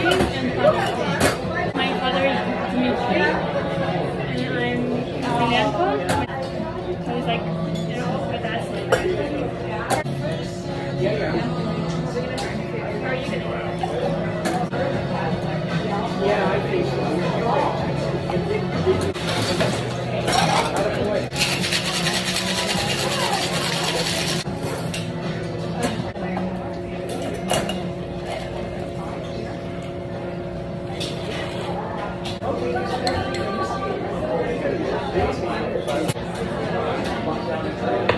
and father. My father is Dmitry, and I'm Milenko. So he's like, you know, with us. How are you gonna Yeah, I think so. Thank you.